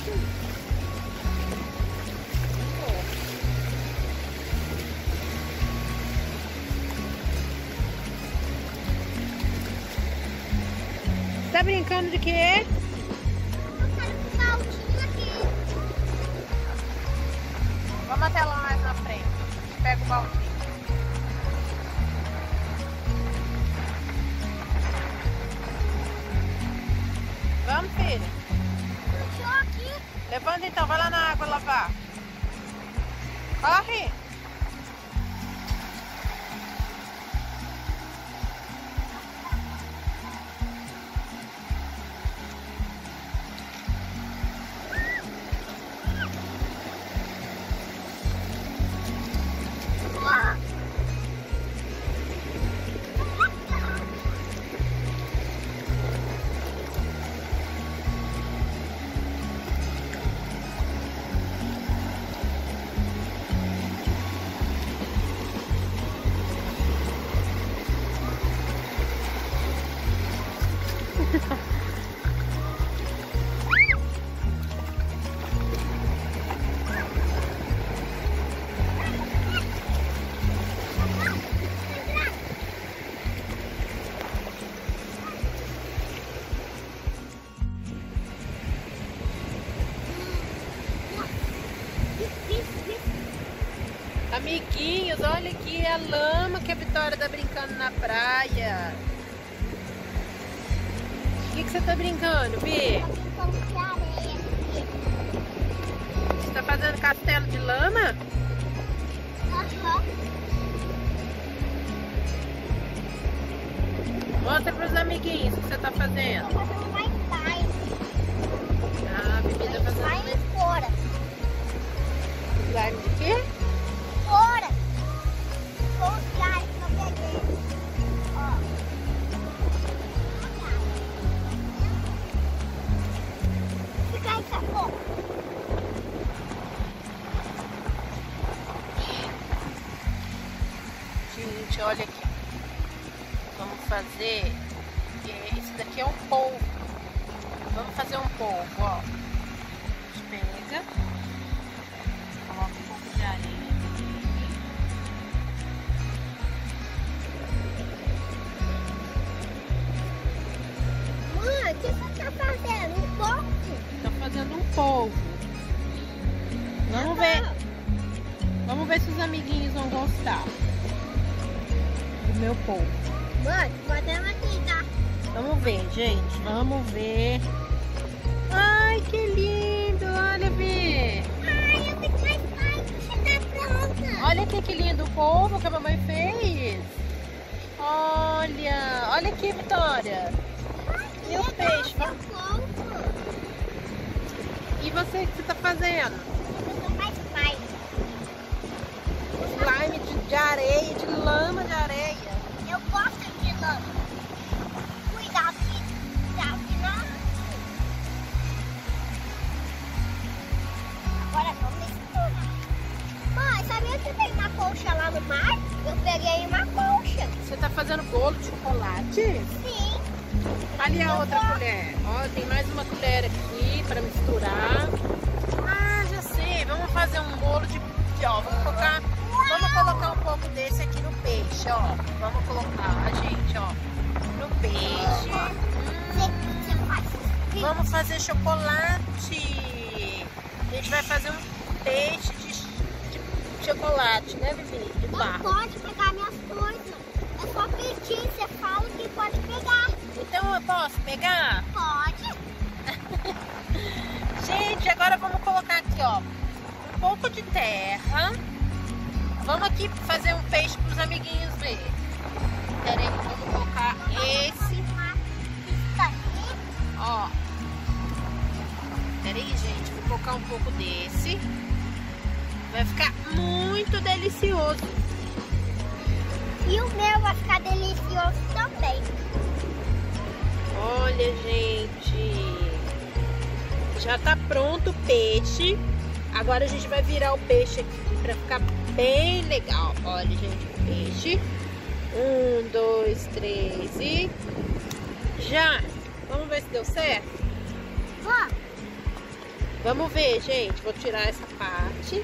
Tá brincando de quê? Vamos até lá mais na frente. Pega o baldinho. Vamos, filha. Levanta então, vai lá na água lavar. Corre. Amiguinhos, olha aqui a lama que a Vitória tá brincando na praia. O que você tá brincando, Vi? Tô brincando de areia aqui. Você tá fazendo castelo de lama? Aham. Mostra pros amiguinhos o que você tá fazendo. Tô fazendo mais slime. Ah, a Bibi tá fazendo Slime fora. slime de quê? Fora. Com o slime que eu peguei. Ó. Fica aí, sacou? Gente, olha aqui. Vamos fazer... Esse daqui é um polvo. Vamos fazer um polvo, ó. A gente pega. Coloca um pouco de areia nele. Mãe, o que você tá fazendo? Um pouco? Tô fazendo um polvo. Vamos ver. Vamos ver se os amiguinhos vão gostar do meu polvo. Mãe, podemos aqui, tá? Vamos ver, gente. Vamos ver. Ai, que lindo. Olha, Vi. Ai, eu fico mais fácil, você tá pronta. Olha aqui que lindo o polvo que a mamãe fez. Olha. Olha aqui, Vitória. E o peixe? E você, o que você tá fazendo? Eu sou mais pai. Slime de areia, de lama de areia. Eu gosto de lama. Cuidado que não. Agora vamos misturar. Mãe, sabia que tem uma colcha lá no mar? Eu peguei uma colcha. Você tá fazendo bolo de chocolate? Sim. Ali a outra colher. Ó, tem mais uma colher aqui para misturar. Ah, já sei. Vamos fazer um bolo de ó, vamos colocar um pouco desse aqui no peixe, ó. Vamos colocar, gente, ó, no peixe. Vamos fazer chocolate. A gente vai fazer um peixe de chocolate, né, Vivi? De Não barro. pode pegar minhas coisas. É só pedir, você fala que pode pegar. Então eu posso pegar? Pode. Gente, agora vamos colocar aqui, ó, um pouco de terra. Vamos aqui fazer um peixe para os amiguinhos verem. Peraí, vamos colocar esse. Ó. Peraí, gente, vou colocar um pouco desse. Vai ficar muito delicioso. E o meu vai ficar delicioso também. Olha, gente. Já tá pronto o peixe. Agora a gente vai virar o peixe aqui para ficar bem legal. Olha, gente, o peixe. 1, 2, 3 e... Já! Vamos ver se deu certo? Ó. Vamos ver, gente. Vou tirar essa parte.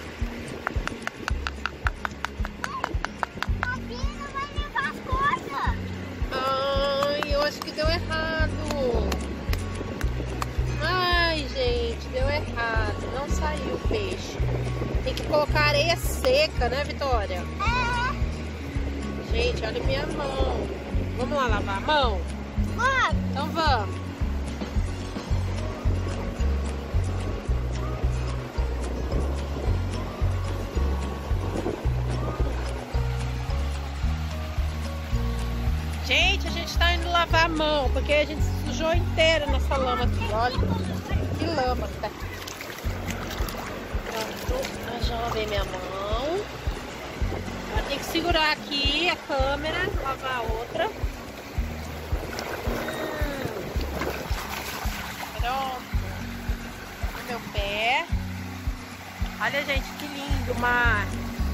A Bia vai levar as coisas. Ai, eu acho que deu errado. Ai, gente, deu errado. Não saiu o peixe. Tem que colocar areia seca, né, Vitória? É. Gente, olha minha mão. Vamos lá lavar a mão? Vamos. Então vamos. Gente, a gente tá indo lavar a mão, porque a gente se sujou inteira nessa lama aqui. Olha que lama que tá aqui. Pronto, eu já lavei minha mão. Agora tem que segurar aqui a câmera, lavar a outra. Pronto. No meu pé. Olha, gente, que lindo o mar.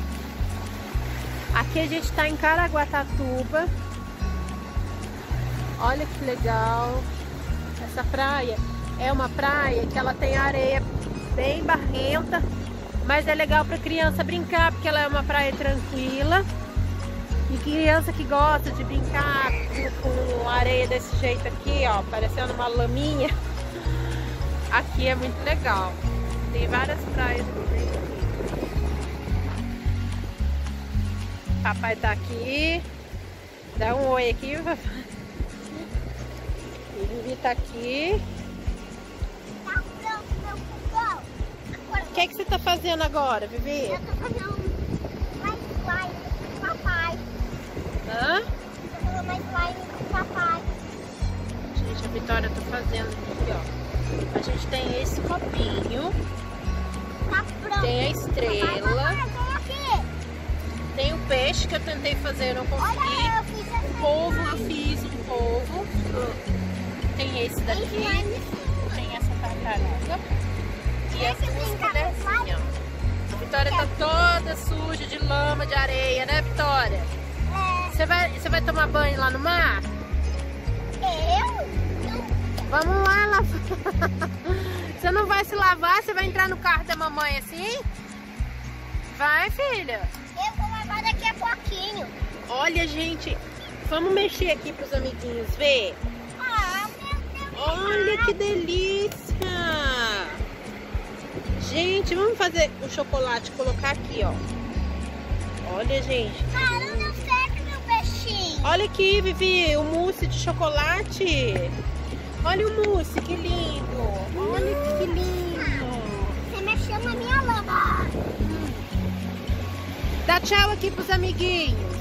Aqui a gente tá em Caraguatatuba. Olha que legal. Essa praia é uma praia que ela tem areia bem barrenta, mas é legal para criança brincar, porque ela é uma praia tranquila. E criança que gosta de brincar com areia desse jeito aqui, ó, parecendo uma laminha, aqui é muito legal. Tem várias praias também aqui. Papai tá aqui. Dá um oi aqui, papai. E Vivi tá aqui. Tá pronto, meu fogão. O que você tá fazendo agora, Vivi? Eu tô fazendo mais slime com o papai. Hã? Eu tô fazendo mais slime com o papai. Gente, a Vitória tá fazendo aqui, ó. A gente tem esse copinho. Tá pronto. Tem a estrela. Papai, vem aqui. Tem o peixe que eu tentei fazer, não consegui. Olha, eu fiz essa O polvo, eu fiz um polvo. Tem esse daqui. Tem essa tartaruga. E essa mulherzinha. A Vitória tá toda suja de lama, de areia, né, Vitória? Você vai tomar banho lá no mar? Vamos lá lavar. Você não vai se lavar? Você vai entrar no carro da mamãe assim? Vai, filha. Eu vou lavar daqui a pouquinho. Olha, gente, vamos mexer aqui pros amiguinhos ver. Ah, meu Deus. Olha que delícia! Gente, vamos fazer um chocolate, colocar aqui, ó. Olha, gente. Ah, não deu certo, meu peixinho. Olha aqui, Vivi, o mousse de chocolate. Olha o mousse, que lindo. Olha que lindo. Você mexeu na minha lama. Dá tchau aqui pros amiguinhos.